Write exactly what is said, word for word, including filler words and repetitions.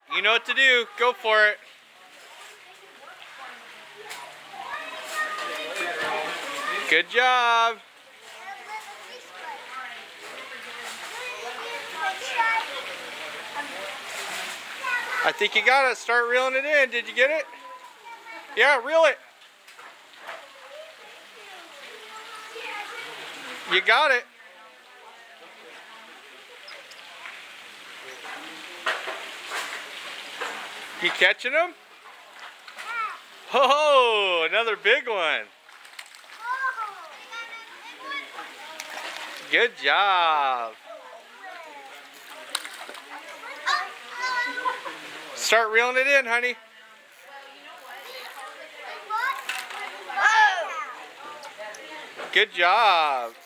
You know what to do. Go for it. Good job. I think you got it. Start reeling it in. Did you get it? Yeah, reel it. You got it. You catching them? Oh, another big one. Good job. Start reeling it in, honey. Good job.